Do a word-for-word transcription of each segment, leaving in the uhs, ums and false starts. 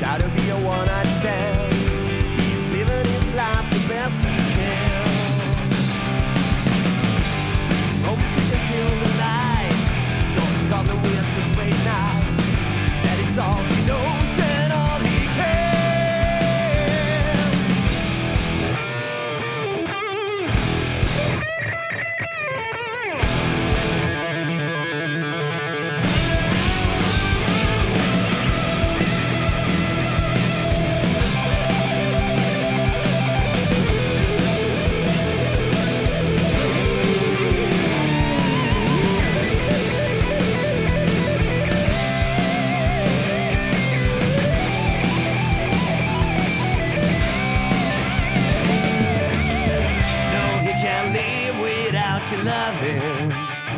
gotta be a one-night stand. He's living his life the best he can. Home sick until the night, so he's coming with his great night. That is all he knows and all he can. Your loving.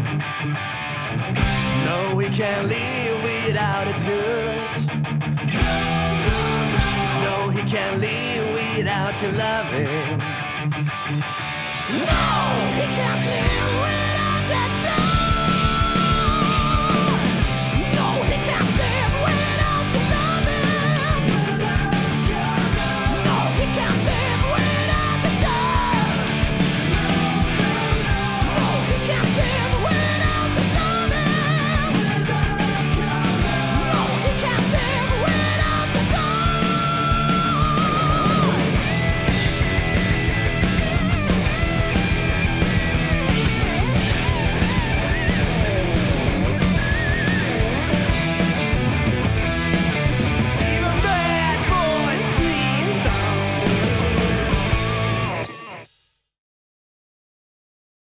No, we can't live without a touch. No, he can't live without your loving. No, he can't live without